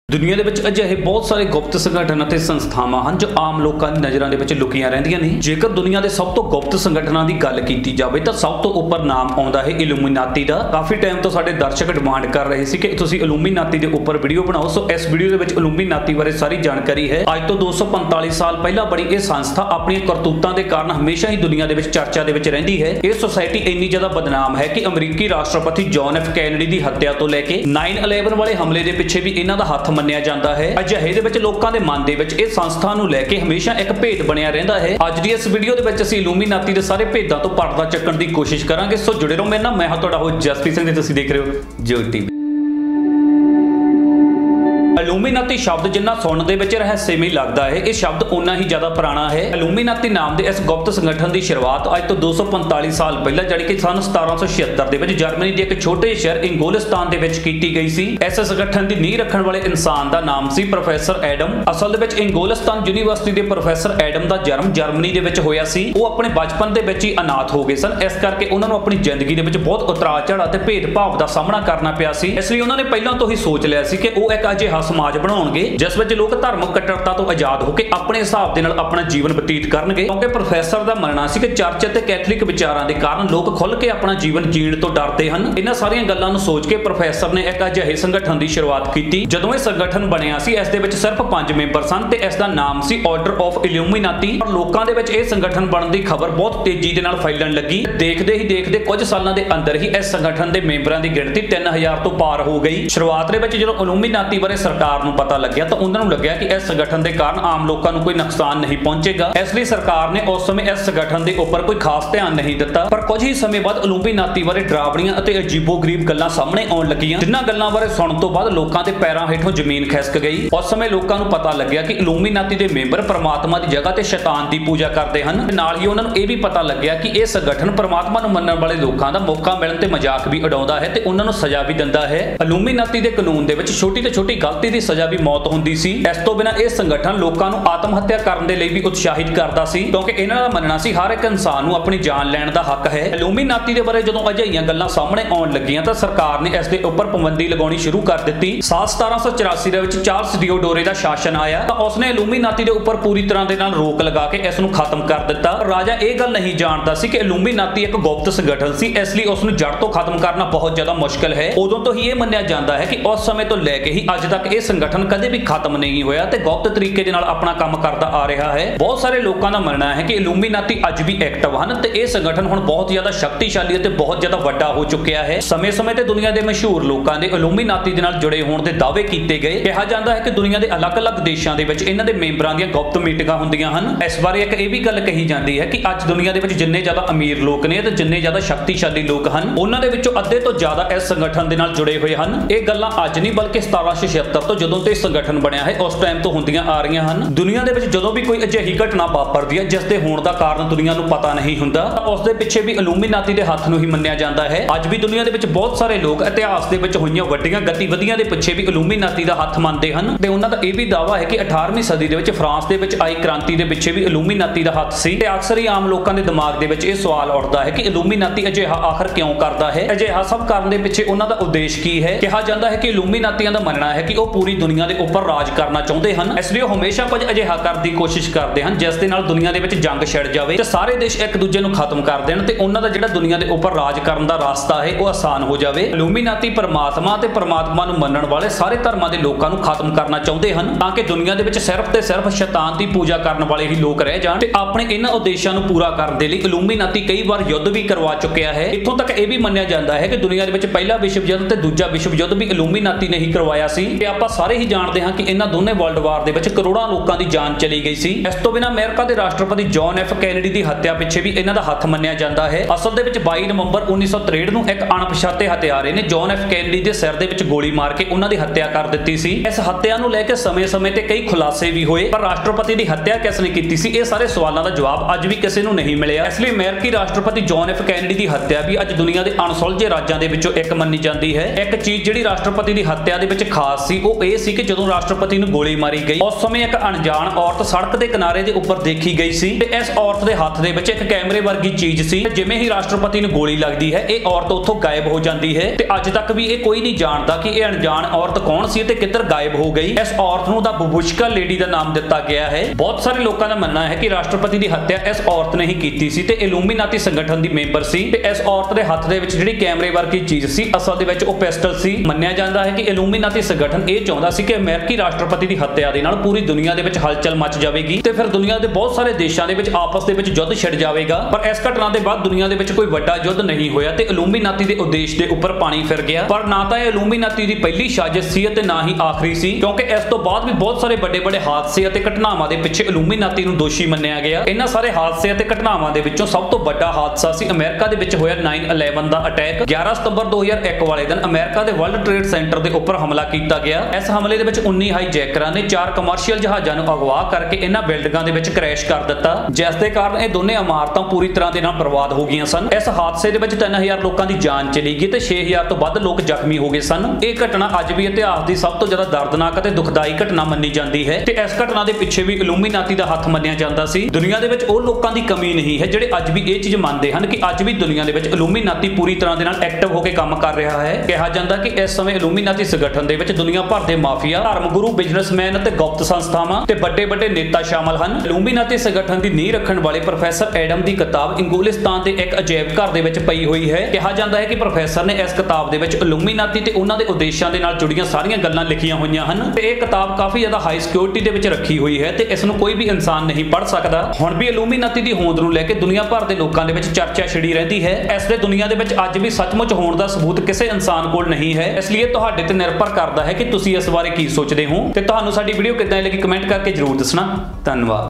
दुनिया ਦੇ ਵਿੱਚ ਅਜਿਹੇ ਬਹੁਤ ਸਾਰੇ ਗੁਪਤ ਸੰਗਠਨ ਅਤੇ ਸੰਸਥਾਵਾਂ ਹਨ ਜੋ ਆਮ ਲੋਕਾਂ ਦੀ ਨਜ਼ਰਾਂ ਦੇ ਵਿੱਚ ਲੁਕੀਆਂ ਰਹਿੰਦੀਆਂ ਨੇ। ਜੇਕਰ ਦੁਨੀਆ ਦੇ ਸਭ ਤੋਂ ਗੁਪਤ ਸੰਗਠਨਾਂ ਦੀ ਗੱਲ ਕੀਤੀ ਜਾਵੇ ਤਾਂ ਸਭ ਤੋਂ ਉੱਪਰ ਨਾਮ ਆਉਂਦਾ ਹੈ ਇਲੂਮੀਨਾਤੀ ਦਾ। ਕਾਫੀ ਟਾਈਮ ਤੋਂ ਸਾਡੇ ਦਰਸ਼ਕ ਡਿਮਾਂਡ ਕਰ ਰਹੇ ਸੀ ਕਿ ਤੁਸੀਂ ਇਲੂਮੀਨਾਤੀ ਦੇ ਉੱਪਰ ਵੀਡੀਓ ਬਣਾਓ, ਸੋ ਇਸ ਵੀਡੀਓ ਦੇ ਵਿੱਚ ਇਲੂਮੀਨਾਤੀ ਬਾਰੇ ਸਾਰੀ ਜਾਣਕਾਰੀ ਹੈ। ਅੱਜ ਤੋਂ 245 ਸਾਲ ਪਹਿਲਾਂ ਬਣੀ ਇਹ ਸੰਸਥਾ ਆਪਣੀਆਂ ਕਰਤੂਤਾਂ ਦੇ ਕਾਰਨ ਹਮੇਸ਼ਾ ਹੀ ਦੁਨੀਆ ਦੇ ਵਿੱਚ ਚਰਚਾ ਦੇ ਵਿੱਚ ਰਹਿੰਦੀ ਹੈ। ਇਹ ਸੁਸਾਇਟੀ ਇੰਨੀ ਜ਼ਿਆਦਾ ਬਦਨਾਮ ਹੈ ਕਿ ਅਮਰੀਕੀ ਰਾਸ਼ਟਰਪਤੀ ਜੌਨ ਐਫ ਕੈਨੇਡੀ ਦੀ ਹੱਤਿਆ ਤੋਂ ਲੈ ਕੇ 9/11 ਵਾਲੇ ਹਮਲੇ ਦੇ ਪਿੱਛੇ ਵੀ ਇਹਨਾਂ ਦਾ ਹੱਥ ਮੰਨਿਆ ਜਾਂਦਾ ਹੈ। ਅਜਿਹੇ ਦੇ ਵਿੱਚ ਲੋਕਾਂ ਦੇ ਮਨ ਦੇ ਵਿੱਚ ਇਹ ਸੰਸਥਾ ਨੂੰ ਲੈ ਕੇ ਹਮੇਸ਼ਾ ਇੱਕ ਭੇਦ ਬਣਿਆ ਰਹਿੰਦਾ ਹੈ। ਅੱਜ ਦੀ ਇਸ ਵੀਡੀਓ ਦੇ ਵਿੱਚ ਅਸੀਂ ਇਲੂਮੀਨਾਤੀ ਦੇ ਸਾਰੇ ਭੇਦਾਂ ਤੋਂ ਪਰਦਾ ਚੱਕਣ ਦੀ ਕੋਸ਼ਿਸ਼ ਕਰਾਂਗੇ। ਸੋ ਜੁੜੇ ਰਹੋ ਮੇਰੇ ਨਾਲ। ਮੈਂ ਹਾਂ ਤੁਹਾਡਾ ਹੋਸਟ ਜਸਪ੍ਰੀਤ ਸਿੰਘ ਤੇ ਤੁਸੀਂ ਦੇਖ ਰਹੇ ਹੋ ਜੋਤੀ ਟੀਵੀ। ਇਲੂਮੀਨਾਤੀ ਸ਼ਬਦ ਜਿੰਨਾ ਸੁਣਨ ਦੇ ਵਿੱਚ ਰਹੱਸਮਈ ਲੱਗਦਾ ਹੈ, ਇਹ ਸ਼ਬਦ ਉਨਾ ਹੀ ਜ਼ਿਆਦਾ ਪੁਰਾਣਾ ਹੈ। ਇਲੂਮੀਨਾਤੀ ਨਾਮ ਦੇ ਇਸ ਗੁਪਤ ਸੰਗਠਨ ਦੀ ਸ਼ੁਰੂਆਤ ਅੱਜ ਤੋਂ 245 ਸਾਲ ਪਹਿਲਾਂ ਜਾਨੀ ਕਿ ਸਨ 1776 ਦੇ ਵਿੱਚ ਜਰਮਨੀ ਦੇ ਇੱਕ ਛੋਟੇ ਸ਼ਹਿਰ ਇੰਗੋਲਿਸਤਾਨ ਦੇ ਵਿੱਚ ਕੀਤੀ ਗਈ ਸੀ। ਇਸ ਸੰਗਠਨ ਦੀ ਨੀਂਹ ਰੱਖਣ ਵਾਲੇ ਇਨਸਾਨ ਦਾ ਨਾਮ ਸੀ ਪ੍ਰੋਫੈਸਰ ਐਡਮ। ਅਸਲ ਦੇ ਵਿੱਚ ਇੰਗੋਲਿਸਤਾਨ ਯੂਨੀਵਰਸਿਟੀ ਦੇ ਪ੍ਰੋਫੈਸਰ ਐਡਮ ਦਾ ਜਨਮ ਜਰਮਨੀ ਦੇ ਵਿੱਚ ਹੋਇਆ ਸੀ। ਉਹ ਆਪਣੇ ਬਚਪਨ ਦੇ ਵਿੱਚ ਹੀ ਅਨਾਥ ਹੋ ਗਏ ਸਨ, ਇਸ ਕਰਕੇ ਉਹਨਾਂ ਨੂੰ ਆਪਣੀ ਜ਼ਿੰਦਗੀ ਦੇ ਵਿੱਚ ਬਹੁਤ ਉਤਰਾਅ ਚੜ੍ਹਾਅ ਤੇ ਭੇਦਭਾਵ ਦਾ ਸਾਹਮਣਾ ਕਰਨਾ ਪਿਆ ਸੀ। ਇਸ ਲਈ ਉਹਨਾਂ ਨੇ ਪਹਿਲਾਂ ਤੋਂ ਹੀ ਸੋਚ ਲਿਆ ਸੀ ਕਿ ਉਹ ਇੱਕ ਅਜਿਹਾ ਸਮਾਜ ਬਣਾਉਣਗੇ ਜਿਸ ਵਿੱਚ ਲੋਕ ਧਾਰਮਿਕ ਕੱਟੜਤਾ ਤੋਂ ਆਜ਼ਾਦ ਹੋ ਕੇ ਆਪਣੇ ਹਿਸਾਬ ਦੇ ਨਾਲ ਆਪਣਾ ਜੀਵਨ ਬਤੀਤ ਕਰਨਗੇ। ਕਿਉਂਕਿ ਪ੍ਰੋਫੈਸਰ ਦਾ ਮੰਨਣਾ ਸੀ ਕਿ ਚਰਚ ਅਤੇ ਕੈਥੋਲਿਕ ਵਿਚਾਰਾਂ ਦੇ ਕਾਰਨ ਲੋਕ ਖੁੱਲ੍ਹ ਕੇ ਆਪਣਾ ਜੀਵਨ ਜੀਣ ਤੋਂ ਡਰਦੇ ਹਨ। ਇਹਨਾਂ ਸਾਰੀਆਂ ਗੱਲਾਂ ਨੂੰ ਸੋਚ ਕੇ ਪ੍ਰੋਫੈਸਰ ਨੇ ਇੱਕ ਅਜਿਹੇ ਸੰਗਠਨ ਦੀ ਸ਼ੁਰੂਆਤ ਕੀਤੀ। ਜਦੋਂ ਇਹ ਸੰਗਠਨ ਬਣਿਆ ਸੀ, ਇਸ ਦੇ ਵਿੱਚ ਸਿਰਫ 5 ਮੈਂਬਰ ਸਨ ਤੇ ਇਸ ਦਾ ਨਾਮ ਸੀ ਆਰਡਰ ਆਫ ਇਲੂਮੀਨਾਤੀ। ਪਰ ਲੋਕਾਂ ਦੇ ਵਿੱਚ ਇਹ ਸੰਗਠਨ ਬਣਨ ਦੀ ਖਬਰ ਬਹੁਤ ਤੇਜ਼ੀ ਦੇ ਨਾਲ ਫੈਲਣ ਲੱਗੀ। ਦੇਖਦੇ ਹੀ ਦੇਖਦੇ ਕੁਝ ਸਾਲਾਂ ਦੇ ਅੰਦਰ ਹੀ ਇਸ ਸੰਗਠਨ ਦੇ ਮੈਂਬਰਾਂ ਦੀ ਗਿਣਤੀ 3000 ਤੋਂ ਪਾਰ ਹੋ ਗਈ। ਸ਼ੁਰੂਆਤ ਦੇ ਵਿੱਚ ਜਦੋਂ ਇਲੂਮੀਨਾਤੀ ਬਾਰੇ ਸਰਕਾਰ ਨੂੰ ਪਤਾ ਲੱਗਿਆ ਤਾਂ ਉਹਨਾਂ ਨੂੰ ਲੱਗਿਆ ਕਿ ਇਸ ਸੰਗਠਨ ਦੇ ਕਾਰਨ ਆਮ ਲੋਕਾਂ ਨੂੰ ਕੋਈ ਨੁਕਸਾਨ ਨਹੀਂ ਪਹੁੰਚੇਗਾ। ਇਸ ਲਈ ਸਰਕਾਰ ਨੇ ਉਸ ਸਮੇਂ ਇਸ ਸੰਗਠਨ ਦੇ ਉੱਪਰ ਕੋਈ ਖਾਸ ਧਿਆਨ ਨਹੀਂ ਦਿੱਤਾ। ਪਰ ਕੁਝ ਹੀ ਸਮੇਂ ਬਾਅਦ ਇਲੂਮੀਨਾਤੀ ਬਾਰੇ ਡਰਾਵਣੀਆਂ ਅਤੇ ਅਜੀਬੋ-ਗਰੀਬ ਗੱਲਾਂ ਸਾਹਮਣੇ ਆਉਣ ਲੱਗੀਆਂ, ਜਿਨ੍ਹਾਂ ਗੱਲਾਂ ਬਾਰੇ ਸੁਣਨ ਤੋਂ ਬਾਅਦ ਲੋਕਾਂ ਦੇ ਪੈਰਾਂ ਹੇਠੋਂ ਜ਼ਮੀਨ ਖਿਸਕ ਗਈ। ਉਸ ਸਮੇਂ ਲੋਕਾਂ ਨੂੰ ਪਤਾ ਲੱਗਿਆ ਕਿ ਇਲੂਮੀਨਾਤੀ ਦੇ ਮੈਂਬਰ ਪਰਮਾਤਮਾ ਦੀ ਜਗ੍ਹਾ ਤੇ ਸ਼ੈਤਾਨ ਦੀ ਪੂਜਾ ਕਰਦੇ ਹਨ। ਨਾਲ ਹੀ ਉਹਨਾਂ ਨੂੰ ਇਹ ਵੀ ਪਤਾ ਲੱਗਿਆ ਕਿ ਇਹ ਸੰਗਠਨ ਪਰਮਾਤਮਾ ਨੂੰ ਮੰਨਣ ਵਾਲੇ ਲੋਕਾਂ ਦਾ ਮੌਕਾ ਮਿਲਣ ਤੇ ਮਜ਼ਾਕ ਵੀ ਉਡਾਉਂਦਾ ਹੈ ਤੇ ਉਹਨਾਂ ਨੂੰ ਸਜ਼ਾ ਵੀ ਦਿੰਦਾ ਹੈ। ਇਲੂਮੀਨਾਤੀ ਦੇ ਕਾਨੂੰਨ ਦੇ ਵਿੱਚ ਛੋਟੀ ਤੋਂ ਛੋਟੀ ਗਲਤੀ ਦੀ ਸਜ਼ਾ ਵੀ ਮੌਤ ਹੁੰਦੀ ਸੀ। ਇਸ ਤੋਂ ਬਿਨਾਂ ਇਹ ਸੰਗਠਨ ਲੋਕਾਂ ਨੂੰ ਆਤਮ ਹੱਤਿਆ ਕਰਨ ਦੇ ਲਈ ਵੀ ਉਤਸ਼ਾਹਿਤ ਕਰਦਾ ਸੀ, ਕਿਉਂਕਿ ਇਹਨਾਂ ਦਾ ਮੰਨਣਾ ਸੀ ਹਰ ਇੱਕ ਇਨਸਾਨ ਨੂੰ ਆਪਣੀ ਜਾਨ ਲੈਣ ਦਾ ਹੱਕ ਹੈ। ਇਲੂਮੀਨਾਤੀ ਦੇ ਬਾਰੇ ਜਦੋਂ ਅਜਿਹੀਆਂ ਗੱਲਾਂ ਸਾਹਮਣੇ ਆਉਣ ਲੱਗੀਆਂ ਤਾਂ ਸਰਕਾਰ ਨੇ ਇਸ ਦੇ ਉੱਪਰ ਪਾਬੰਦੀ ਲਗਾਉਣੀ ਸ਼ੁਰੂ ਕਰ ਦਿੱਤੀ। ਸਾਲ 1784 ਦੇ ਵਿੱਚ ਚਾਰਲਸ ਡਿਓਡੋਰੇ ਦਾ ਸ਼ਾਸਨ ਆਇਆ ਤਾਂ ਉਸਨੇ ਇਲੂਮੀਨਾਤੀ ਦੇ ਉੱਪਰ ਪੂਰੀ ਤਰ੍ਹਾਂ ਦੇ ਨਾਲ ਰੋਕ ਲਗਾ ਕੇ ਇਸ ਨੂੰ ਖਤਮ ਕਰ ਦਿੱਤਾ। ਰਾਜਾ ਇਹ ਗੱਲ ਨਹੀਂ ਜਾਣਦਾ ਸੀ ਕਿ ਇਲੂਮੀਨਾਤੀ ਇੱਕ ਗੁਪਤ ਸੰਗਠਨ ਸੀ, ਇਸ ਲਈ ਉਸ ਨੂੰ ਜੜ ਤੋਂ ਖਤਮ ਕਰਨਾ ਬਹੁਤ ਜ਼ਿਆਦਾ ਮੁਸ਼ਕਲ ਹੈ। ਉਦੋਂ ਤੋਂ ਹੀ ਇਹ ਮੰਨਿਆ ਜਾਂਦਾ ਹੈ ਕਿ ਉਸ ਸਮੇਂ ਤੋਂ ਲੈ ਕੇ ਹੀ ਅੱਜ ਤੱਕ ਇਹ ਸੰਗਠਨ ਕਦੇ ਵੀ ਖਤਮ ਨਹੀਂ ਹੋਇਆ ਤੇ ਗੁਪਤ ਤਰੀਕੇ ਦੇ ਨਾਲ ਆਪਣਾ ਕੰਮ ਕਰਦਾ ਆ ਰਿਹਾ ਹੈ। ਬਹੁਤ ਸਾਰੇ ਲੋਕਾਂ ਦਾ ਮੰਨਣਾ ਹੈ ਕਿ ਇਲੂਮੀਨਾਤੀ ਅੱਜ ਵੀ ਐਕਟਿਵ ਹਨ ਤੇ ਇਹ ਸੰਗਠਨ ਹੁਣ ਬਹੁਤ ਜ਼ਿਆਦਾ ਸ਼ਕਤੀਸ਼ਾਲੀ ਅਤੇ ਬਹੁਤ ਜ਼ਿਆਦਾ ਵੱਡਾ ਹੋ ਚੁੱਕਿਆ ਹੈ। ਸਮੇਂ-ਸਮੇਂ ਤੇ ਦੁਨੀਆ ਦੇ ਮਸ਼ਹੂਰ ਲੋਕਾਂ ਦੇ ਇਲੂਮੀਨਾਤੀ ਦੇ ਨਾਲ ਜੁੜੇ ਹੋਣ ਦੇ ਦਾਅਵੇ ਕੀਤੇ ਗਏ। ਕਿਹਾ ਜਾਂਦਾ ਹੈ ਕਿ ਦੁਨੀਆ ਦੇ ਅਲੱਗ-ਅਲੱਗ ਦੇਸ਼ਾਂ ਦੇ ਵਿੱਚ ਇਹਨਾਂ ਦੇ ਮੈਂਬਰਾਂ ਦੀਆਂ ਗੁਪਤ ਮੀਟਿੰਗਾਂ ਹੁੰਦੀਆਂ ਹਨ। ਇਸ ਬਾਰੇ ਇੱਕ ਇਹ ਵੀ ਗੱਲ ਕਹੀ ਜਾਂਦੀ ਹੈ ਕਿ ਅੱਜ ਦੁਨੀਆ ਦੇ ਵਿੱਚ ਜਿੰਨੇ ਜ਼ਿਆਦਾ ਅਮੀਰ ਲੋਕ ਨੇ ਤੇ ਜਿੰਨੇ ਜ਼ਿਆਦਾ ਸ਼ਕਤੀਸ਼ਾਲੀ ਲੋਕ ਹਨ, ਉਹਨਾਂ ਦੇ ਵਿੱਚੋਂ ਅੱਧੇ ਤੋਂ ਜ਼ਿਆਦਾ ਇਸ ਸੰਗਠਨ ਦੇ ਨਾਲ ਜੁੜੇ ਹੋਏ ਹਨ। ਇਹ ਗੱਲਾਂ ਅੱਜ ਨਹੀਂ ਬਲਕਿ 1776 ਤੋਂ ਜਦੋਂ ਤੋਂ ਇਹ ਸੰਗਠਨ ਬਣਿਆ ਹੈ ਉਸ ਟਾਈਮ ਤੋਂ ਹੁੰਦੀਆਂ ਆ ਰਹੀਆਂ ਹਨ। ਦੁਨੀਆ ਦੇ ਵਿੱਚ ਜਦੋਂ ਵੀ ਕੋਈ ਅਜਿਹੀ ਘਟਨਾ ਵਾਪਰਦੀ ਹੈ ਜਿਸ ਦੇ ਹੋਣ ਦਾ ਕਾਰਨ ਦੁਨੀਆ ਨੂੰ ਪਤਾ ਨਹੀਂ ਹੁੰਦਾ ਤਾਂ ਉਸ ਦੇ ਪਿੱਛੇ ਵੀ ਇਲੂਮੀਨਾਤੀ ਦੇ ਹੱਥ ਨੂੰ ਹੀ ਮੰਨਿਆ ਜਾਂਦਾ ਹੈ। ਅੱਜ ਵੀ ਦੁਨੀਆ ਦੇ ਵਿੱਚ ਬਹੁਤ ਸਾਰੇ ਲੋਕ ਇਤਿਹਾਸ ਦੇ ਵਿੱਚ ਹੋਈਆਂ ਵੱਡੀਆਂ ਗਤੀਵਿਧੀਆਂ ਦੇ ਪਿੱਛੇ ਵੀ ਇਲੂਮੀਨਾਤੀ ਦਾ ਹੱਥ ਮੰਨਦੇ ਹਨ ਤੇ ਉਹਨਾਂ ਦਾ ਇਹ ਵੀ ਦਾਅਵਾ ਹੈ ਕਿ 18ਵੀਂ ਸਦੀ ਦੇ ਵਿੱਚ ਫਰਾਂਸ ਦੇ ਵਿੱਚ ਆਈ ਕ੍ਰਾਂਤੀ ਦੇ ਪਿੱਛੇ ਵੀ ਇਲੂਮੀਨਾਤੀ ਦਾ ਹੱਥ ਸੀ। ਤੇ ਅਕਸਰ ਹੀ ਆਮ ਲੋਕਾਂ ਦੇ ਦਿਮਾਗ ਦੇ ਵਿੱਚ ਇਹ ਸਵਾਲ ਉੱਠਦਾ ਹੈ ਕਿ ਇਲੂਮੀਨਾਤੀ ਅਜਿਹਾ ਆਖਰ ਕਿਉਂ ਕਰਦਾ ਹੈ, ਅਜਿਹਾ ਸਭ ਕਰਨ ਦੇ ਪਿੱਛੇ ਉਹਨਾਂ ਦਾ ਉਦੇਸ਼ ਕੀ ਹੈ। ਕਿਹਾ ਜਾਂਦਾ ਹੈ ਕਿ ਇਲੂਮੀਨਾਤੀਆਂ ਦਾ ਮੰਨਣਾ ਹੈ ਕਿ ਉਹ ਪੂਰੀ ਦੁਨੀਆ ਦੇ ਉੱਪਰ ਰਾਜ ਕਰਨਾ ਚਾਹੁੰਦੇ ਹਨ, ਇਸ ਲਈ ਉਹ ਹਮੇਸ਼ਾ ਕੁਝ ਅਜਿਹਾ ਕਰਨ ਦੀ ਕੋਸ਼ਿਸ਼ ਕਰਦੇ ਹਨ ਜਿਸ ਦੇ ਨਾਲ ਦੁਨੀਆ ਦੇ ਵਿੱਚ ਜੰਗ ਛਿੜ ਜਾਵੇ ਤੇ ਸਾਰੇ ਦੇਸ਼ ਇੱਕ ਦੂਜੇ ਨੂੰ ਖਤਮ ਕਰ ਦੇਣ ਤੇ ਉਹਨਾਂ ਦਾ ਜਿਹੜਾ ਦੁਨੀਆ ਦੇ ਉੱਪਰ ਰਾਜ ਕਰਨ ਦਾ ਰਸਤਾ ਹੈ ਉਹ ਆਸਾਨ ਹੋ ਜਾਵੇ। ਇਲੂਮੀਨਾਤੀ ਪਰਮਾਤਮਾ ਤੇ ਪਰਮਾਤਮਾ ਨੂੰ ਮੰਨਣ ਵਾਲੇ ਸਾਰੇ ਧਰਮਾਂ ਦੇ ਲੋਕਾਂ ਨੂੰ ਖਤਮ ਕਰਨਾ ਚਾਹੁੰਦੇ ਹਨ ਤਾਂ ਕਿ ਦੁਨੀਆ ਦੇ ਵਿੱਚ ਸਿਰਫ ਤੇ ਸਿਰਫ ਸ਼ੈਤਾਨ ਦੀ ਪੂਜਾ ਕਰਨ ਵਾਲੇ ਹੀ ਲੋਕ ਰਹਿ ਜਾਣ ਤੇ ਆਪਣੇ ਇਹਨਾਂ ਉਦੇਸ਼ਾਂ ਨੂੰ ਪੂਰਾ ਕਰਨ ਦੇ ਲਈ ਇਲੂਮੀਨਾਤੀ ਕਈ ਵਾਰ ਯੁੱਧ ਵੀ ਕਰਵਾ ਚੁੱਕਿਆ ਹੈ। ਇੱਥੋਂ ਤੱਕ ਇਹ ਵੀ ਮੰਨਿਆ ਜਾਂਦਾ ਹੈ ਕਿ ਦੁਨੀਆ ਦੇ ਵਿੱਚ ਪਹਿਲਾ ਵਿਸ਼ਵ ਯੁੱਧ ਤੇ ਦੂਜਾ ਵਿਸ਼ਵ ਯੁੱਧ ਵੀ ਇਲੂਮੀਨਾਤੀ ਨੇ ਹੀ ਕਰਵਾਇਆ ਸੀ ਤੇ ਆਪਾਂ ਸਾਰੇ ਹੀ ਜਾਣਦੇ ਹਾਂ ਕਿ ਇਹਨਾਂ ਦੋਨੇ ਵਰਲਡ ਵਾਰ ਦੇ ਵਿੱਚ ਕਰੋੜਾਂ ਲੋਕਾਂ ਦੀ ਜਾਨ ਚਲੀ ਗਈ ਸੀ। ਇਸ ਤੋਂ ਬਿਨਾਂ ਅਮਰੀਕਾ ਦੇ ਰਾਸ਼ਟਰਪਤੀ ਜੌਨ ਐਫ ਕੈਨੇਡੀ ਦੀ ਹੱਤਿਆ ਪਿੱਛੇ ਵੀ ਇਹਨਾਂ ਦਾ ਹੱਥ ਮੰਨਿਆ ਜਾਂਦਾ ਹੈ। ਅਸਲ ਦੇ ਵਿੱਚ 22 ਨਵੰਬਰ 1963 ਨੂੰ ਇੱਕ ਅਣਪਛਾਤੇ ਹਥਿਆਰੇ ਨੇ ਜੌਨ ਐਫ ਕੈਨੇਡੀ ਦੇ ਸਿਰ ਦੇ ਵਿੱਚ ਗੋਲੀ ਮਾਰ ਕੇ ਉਹਨਾਂ ਦੀ ਹੱਤਿਆ ਕਰ ਦਿੱਤੀ ਸੀ। ਇਸ ਹੱਤਿਆ ਨੂੰ ਲੈ ਕੇ ਸਮੇਂ-ਸਮੇਂ ਤੇ ਕਈ ਖੁਲਾਸੇ ਵੀ ਹੋਏ ਪਰ ਰਾਸ਼ਟਰਪਤੀ ਦੀ ਹੱਤਿਆ ਕਿਸ ਨੇ ਕੀਤੀ ਸੀ, ਇਹ ਸਾਰੇ ਸਵਾਲਾਂ ਦਾ ਜਵਾਬ ਅੱਜ ਵੀ ਕਿਸੇ ਨੂੰ ਨਹੀਂ ਮਿਲਿਆ। ਇਸ ਲਈ ਅਮਰੀਕੀ ਰਾਸ਼ਟਰਪਤੀ ਜੌਨ ਐਫ ਕੈਨੇਡੀ ਦੀ ਹੱਤਿਆ ਵੀ ਅੱਜ ਦੁਨੀਆ ਦੇ ਅਣਸੁਲਝੇ ਰਾਜਾਂ ਦੇ ਵਿੱਚੋਂ ਇੱਕ ਮੰਨੀ ਜਾਂਦੀ ਹੈ। ਇੱਕ ਚੀਜ਼ ਜਿਹੜੀ ਰਾਸ਼ਟਰਪਤੀ ਦੀ ਹੱਤਿਆ ਦੇ ਵਿੱਚ ਖਾਸ ਸੀ ਉਹ ਇਹ ਸੀ ਕਿ ਜਦੋਂ ਰਾਸ਼ਟਰਪਤੀ ਨੂੰ ਗੋਲੀ ਮਾਰੀ ਗਈ ਉਸ ਸਮੇਂ ਇੱਕ ਅਣਜਾਣ ਔਰਤ ਸੜਕ ਦੇ ਕਿਨਾਰੇ ਦੇ ਉੱਪਰ ਦੇਖੀ ਗਈ ਸੀ ਤੇ ਇਸ ਔਰਤ ਦੇ ਹੱਥ ਦੇ ਵਿੱਚ ਇੱਕ ਕੈਮਰੇ ਵਰਗੀ ਚੀਜ਼ ਸੀ। ਜਿਵੇਂ ਹੀ ਰਾਸ਼ਟਰਪਤੀ ਨੂੰ ਗੋਲੀ ਲੱਗਦੀ ਹੈ ਇਹ ਔਰਤ ਉੱਥੋਂ ਗਾਇਬ ਹੋ ਜਾਂਦੀ ਹੈ ਤੇ ਅੱਜ ਤੱਕ ਵੀ ਇਹ ਕੋਈ ਨਹੀਂ ਜਾਣਦਾ ਕਿ ਇਹ ਅਣਜਾਣ ਔਰਤ ਕੌਣ ਸੀ ਤੇ ਕਿੱਧਰ ਗਾਇਬ ਹੋ ਗਈ। ਇਸ ਔਰਤ ਨੂੰ ਦਾ ਬਬੂਸ਼ਕਾ ਲੇਡੀ ਦਾ ਨਾਮ ਦਿੱਤਾ ਗਿਆ ਹੈ। ਬਹੁਤ ਸਾਰੇ ਲੋਕਾਂ ਦਾ ਮੰਨਣਾ ਹੈ ਕਿ ਰਾਸ਼ਟਰਪਤੀ ਦੀ ਹੱਤਿਆ ਇਸ ਔਰਤ ਨੇ ਹੀ ਕੀਤੀ ਸੀ ਤੇ ਇਲੂਮੀਨਾਤੀ ਸੰਗਠਨ ਦੀ ਮੈਂਬਰ ਸੀ ਤੇ ਇਸ ਔਰਤ ਦੇ ਹੱਥ ਦੇ ਵਿੱਚ ਜਿਹੜੀ ਕੈਮਰੇ ਵਰਗੀ ਚੀਜ਼ ਸੀ ਅਸਲ ਦੇ ਵਿੱਚ ਉਹ ਪਿਸਟਲ ਸੀ। ਮੰਨਿਆ ਜਾਂਦਾ ਹੈ ਕਿ ਇਲੂਮੀਨਾਤੀ ਸੰਗਠਨ ਇਹ ਚਾਹੁੰਦਾ ਸੀ ਕਿ ਅਮਰੀਕੀ ਰਾਸ਼ਟਰਪਤੀ ਦੀ ਹੱਤਿਆ ਦੇ ਨਾਲ ਪੂਰੀ ਦੁਨੀਆ ਦੇ ਵਿੱਚ ਹਲਚਲ ਮਚ ਜਾਵੇਗੀ ਤੇ ਫਿਰ ਦੁਨੀਆ ਦੇ ਬਹੁਤ ਸਾਰੇ ਦੇਸ਼ਾਂ ਦੇ ਵਿੱਚ ਆਪਸ ਦੇ ਵਿੱਚ ਯੁੱਧ ਛਿੜ ਜਾਵੇਗਾ। ਪਰ ਇਸ ਘਟਨਾ ਦੇ ਬਾਅਦ ਦੁਨੀਆ ਦੇ ਵਿੱਚ ਕੋਈ ਵੱਡਾ ਯੁੱਧ ਨਹੀਂ ਹੋਇਆ ਤੇ ਇਲੂਮੀਨਾਤੀ ਦੇ ਉਦੇਸ਼ ਦੇ ਉੱਪਰ ਪਾਣੀ ਫਿਰ ਗਿਆ। ਪਰ ਨਾ ਤਾਂ ਇਹ ਇਲੂਮੀਨਾਤੀ ਦੀ ਪਹਿਲੀ ਸਾਜ਼ਿਸ਼ ਸੀ ਅਤੇ ਨਾ ਹੀ ਆਖਰੀ ਸੀ, ਕਿਉਂਕਿ ਇਸ ਤੋਂ ਬਾਅਦ ਵੀ ਬਹੁਤ ਸਾਰੇ ਵੱਡੇ ਹਾਦਸੇ ਅਤੇ ਘਟਨਾਵਾਂ ਦੇ ਪਿੱਛੇ ਇਲੂਮੀਨਾਤੀ ਨੂੰ ਦੋਸ਼ੀ ਮੰਨਿਆ ਗਿਆ। ਇਹਨਾਂ ਸਾਰੇ ਹਾਦਸੇ ਅਤੇ ਘਟਨਾਵਾਂ ਦੇ ਵਿੱਚੋਂ ਸਭ ਤੋਂ ਵੱਡਾ ਹਾਦਸਾ ਸੀ ਅਮਰੀਕਾ ਦੇ ਵਿੱਚ ਹੋਇਆ 9/11 ਦਾ ਅਟੈਕ। 11 ਸਤੰਬਰ 2001 ਵਾਲੇ ਦਿਨ ਅਮਰੀਕਾ ਦੇ ਵਰਲਡ ਟ੍ਰੇਡ ਸੈਂਟਰ ਦੇ ਉੱਪਰ ਹਮਲਾ ਕੀਤਾ ਗਿਆ। ਇਸ ਹਮਲੇ ਦੇ ਵਿੱਚ 19 ਹਾਈਜੈਕਰਾਂ ਨੇ 4 ਕਮਰਸ਼ੀਅਲ ਜਹਾਜ਼ਾਂ ਨੂੰ ਅਗਵਾ ਕਰਕੇ ਇਹਨਾਂ ਬਿਲਡਿੰਗਾਂ ਦੇ ਵਿੱਚ ਕ੍ਰੈਸ਼ ਕਰ ਦਿੱਤਾ, ਜਿਸ ਦੇ ਕਾਰਨ ਇਹ ਦੋਨੇ ਇਮਾਰਤਾਂ ਪੂਰੀ ਤਰ੍ਹਾਂ ਦੇ ਨਾਲ ਬਰਬਾਦ ਹੋ ਗਈਆਂ ਸਨ। ਇਸ ਹਾਦਸੇ ਦੇ ਵਿੱਚ 3000 ਲੋਕਾਂ ਦੀ ਜਾਨ ਚਲੀ ਗਈ ਤੇ 6000 ਤੋਂ ਵੱਧ ਲੋਕ ਜ਼ਖਮੀ ਹੋ ਗਏ ਸਨ। ਇਹ ਘਟਨਾ ਅੱਜ ਵੀ ਇਤਿਹਾਸ ਦੀ ਸਭ ਤੋਂ ਜ਼ਿਆਦਾ ਦਰਦਨਾਕ ਅਤੇ ਦੁਖਦਾਈ ਘਟਨਾ ਮੰਨੀ ਜਾਂਦੀ ਹੈ ਤੇ ਇਸ ਘਟਨਾ ਦੇ ਪਿੱਛੇ ਵੀ ਇਲੂਮੀਨਾਤੀ ਦਾ ਹੱਥ ਮੰਨਿਆ ਜਾਂਦਾ ਸੀ। ਦੁਨੀਆ ਦੇ ਵਿੱਚ ਉਹ ਲੋਕਾਂ ਦੀ ਕਮੀ ਨਹੀਂ ਹੈ ਜਿਹੜੇ ਅੱਜ ਵੀ ਇਹ ਚੀਜ਼ ਮੰਨਦੇ ਹਨ ਕਿ ਅੱਜ ਵੀ ਦੁਨੀਆ ਦੇ ਵਿੱਚ ਇਲੂਮੀਨਾਤੀ ਪੂਰੀ ਤਰ੍ਹਾਂ ਦੇ ਨਾਲ ਐਕਟਿਵ ਹੋ ਕੇ ਕੰਮ ਕਰ ਰਿਹਾ ਹੈ। ਕਿਹਾ ਜਾਂਦਾ ਕਿ ਇਸ ਸਮੇਂ ਇਲੂਮੀਨਾਤੀ ਸੰਗਠਨ ਦੇ ਵਿੱਚ ਦੁਨੀਆ ਭਰ ਦੇ ਮਾਫੀਆ, ਧਰਮ ਗੁਰੂ, ਬਿਜ਼ਨਸਮੈਨ ਅਤੇ ਗੁਪਤ ਸੰਸਥਾਵਾਂ ਤੇ ਵੱਡੇ ਨੇਤਾ ਸ਼ਾਮਲ ਹਨ। ਇਲੂਮੀਨਾਤੀ ਸੰਗਠਨ ਦੀ ਨੀਂਹ ਰੱਖਣ ਵਾਲੇ ਪ੍ਰੋਫੈਸਰ ਐਡਮ ਦੀ ਕਿਤਾਬ ਇੰਗਲਿਸਤਾਨ ਦੇ ਇੱਕ ਅਜਾਇਬ ਘਰ ਦੇ ਵਿੱਚ ਪਈ ਹੋਈ ਹੈ। ਕਿਹਾ ਜਾਂਦਾ ਹੈ ਕਿ ਪ੍ਰੋਫੈਸਰ ਨੇ ਇਸ ਕਿਤਾਬ ਦੇ ਵਿੱਚ ਇਲੂਮੀਨਾਤੀ ਤੇ ਉਹਨਾਂ ਦੇ ਉਦੇਸ਼ਾਂ ਦੇ ਨਾਲ ਜੁੜੀਆਂ ਸਾਰੀਆਂ ਗੱਲਾਂ ਲਿਖੀਆਂ ਹੋਈਆਂ ਹਨ ਤੇ ਇਹ ਕਿਤਾਬ ਕਾਫੀ ਜ਼ਿਆਦਾ ਹਾਈ ਸਿਕਿਉਰਿਟੀ ਦੇ ਵਿੱਚ ਰੱਖੀ ਹੋਈ ਹੈ ਤੇ ਇਸ ਨੂੰ ਕੋਈ ਵੀ ਇਨਸਾਨ ਨਹੀਂ ਪੜ੍ਹ ਸਕਦਾ। ਹੁਣ ਵੀ ਇਲੂਮੀਨਾਤੀ ਦੀ ਹੋਂਦ ਨੂੰ ਲੈ ਕੇ ਦੁਨੀਆ ਭਰ ਦੇ ਲੋਕਾਂ ਦੇ ਵਿੱਚ ਚਰਚਾ ਛਿੜੀ ਰਹਿੰਦੀ ਹੈ। ਇਸ ਦੇ ਦੁਨੀਆ ਦੇ ਵਿੱਚ ਅੱਜ ਵੀ ਸੱਚਮੁੱਚ ਹੋਣ ਦਾ ਸਬੂਤ ਕਿਸੇ ਇਨਸਾਨ ਕੋਲ ਨਹੀਂ ਹੈ। ਇਸ ਲਈ ਤੁਹਾਡੇ ਤੇ ਨਿਰਭਰ ਕਰਦਾ ਹੈ ਕਿ ਤੁਸੀਂ ਇਸ ਬਾਰੇ ਕੀ ਸੋਚਦੇ ਹੋ ਤੇ ਤੁਹਾਨੂੰ ਸਾਡੀ ਵੀਡੀਓ ਕਿੱਦਾਂ ਲੱਗੀ ਕਮੈਂਟ ਕਰਕੇ ਜਰੂਰ ਦੱਸਣਾ। ਧੰਨਵਾਦ।